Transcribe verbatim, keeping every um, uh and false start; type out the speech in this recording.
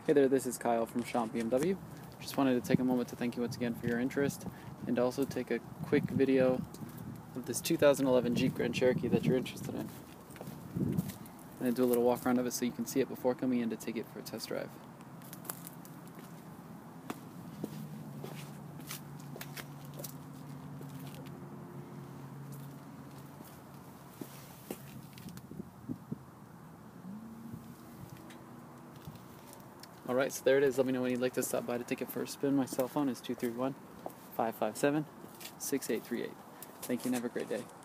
Hey there, this is Kyle from Shop B M W. Just wanted to take a moment to thank you once again for your interest and also take a quick video of this two thousand eleven Jeep Grand Cherokee that you're interested in. I'm going to do a little walk around of it so you can see it before coming in to take it for a test drive. Alright, so there it is. Let me know when you'd like to stop by to take it for a spin. My cell phone is two three one, five five seven, six eight three eight. Thank you and have a great day.